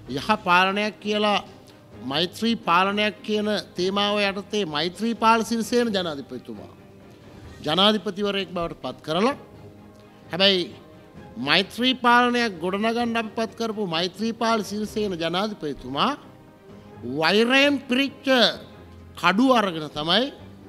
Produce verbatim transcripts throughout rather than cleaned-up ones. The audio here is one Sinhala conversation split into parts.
යහ පාලනයක් කියලා මෛත්‍රී පාලනයක් කියන තේමාව යටතේ මෛත්‍රීපාල සිරිසේන ජනාධිපතිතුමා ජනාධිපතිවරයෙක් බවට පත් කරලා හැබැයි මෛත්‍රී පාලනයක් ගොඩනගන්න අපි පත් කරපු මෛත්‍රීපාල සිරිසේන ජනාධිපතිතුමා වෛරයෙන් පිරිච්ච කඩුව අරගෙන තමයි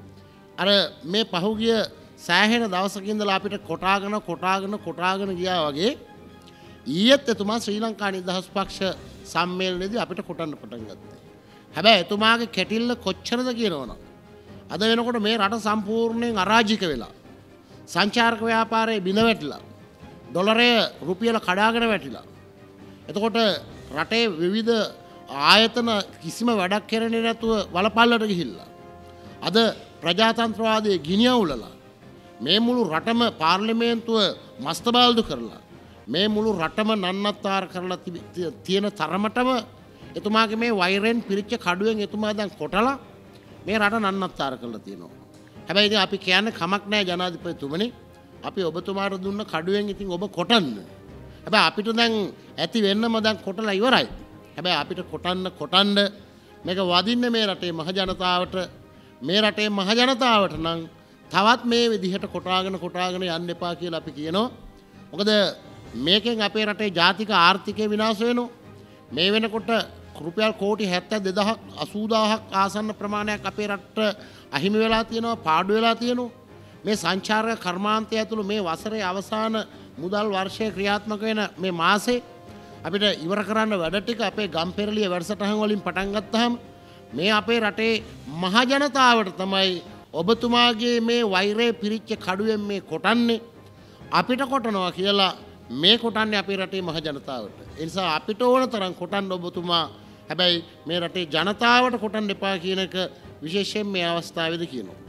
අර මේ පහුගිය සෑහෙන දවසක ඉඳලා අපිට කොටාගෙන කොටාගෙන කොටාගෙන ගියා වගේ ඊයේත් එතුමා ශ්‍රී ලංකා නිදහස් පක්ෂ සම්මේලනයේදී අපිට කොටන්න පටන් ගත්තා. හැබැයි එතුමාගේ කැටිල්ල කොච්චරද කියනවනම් අද වෙනකොට මේ රට සම්පූර්ණයෙන් අරාජික වෙලා සංචාරක ව්‍යාපාරයේ බිඳ වැටිලා ඩොලරය රුපියල කඩාගෙන වැටිලා එතකොට රටේ විවිධ ආයතන කිසිම වැඩක් කරන්නේ නැතුව වලපල්ලට ගිහිල්ලා අද ප්‍රජාතන්ත්‍රවාදයේ ගිනි අවුලලා මේ මුළු රටම පාර්ලිමේන්තුව මස්තබාල්දු කරලා මේ මුළු රටම නන්නත්තර කරලා තියෙන තරමටම එතුමාගේ මේ වෛරෙන් පිරිච්ච කඩුවෙන් එතුමා දැන් කොටලා මේ රට නන්නත්තර කරලා තියෙනවා. හැබැයි ඉතින් අපි කියන්නේ කමක් නැහැ ජනාධිපතිතුමනි. අපි ඔබතුමාට දුන්න කඩුවෙන් ඉතින් ඔබ කොටන්න. හැබැයි අපිට දැන් ඇති වෙන්නම දැන් කොටලා ඉවරයි. හැබැයි අපිට කොටන්න කොටන්න මේක වදින්නේ මේ රටේ මහ ජනතාවට මේ රටේ මහ ජනතාවට නම් තවත් මේ විදිහට කොටාගෙන කොටාගෙන යන්න එපා කියලා අපි කියනවා. මොකද මේකෙන් අපේ රටේ ජාතික ආර්ථිකය විනාශ වෙනවා. මේ වෙනකොට රුපියල් කෝටි හැත්තෑ දෙදහස් අසූදාහක් ආසන්න ප්‍රමාණයක් අපේ රටට අහිමි වෙලා තියෙනවා, පාඩු වෙලා තියෙනවා. මේ සංචාරක කර්මාන්තය ඇතුළු මේ වසරේ අවසාන මුදල් වර්ෂයේ ක්‍රියාත්මක වෙන මේ මාසේ අපිට ඉවර කරන්න වැඩ ටික අපේ ගම්පෙරළිය වැඩසටහන් වලින් පටන් ගත්තාම මේ අපේ රටේ මහ ජනතාවට තමයි ඔබතුමාගේ මේ වෛරය පිරිච්ච කඩුවෙන් මේ කොටන්නේ. අපිට කොටනවා කියලා මේ කොටන්නේ අපේ රටේ මහ ජනතාවට. ඒ නිසා අපිට ඕන තරම් කොටන්න ඔබතුමා. හැබැයි මේ රටේ ජනතාවට කොටන්න එපා කියන එක විශේෂයෙන් මේ අවස්ථාවේදී කියනවා.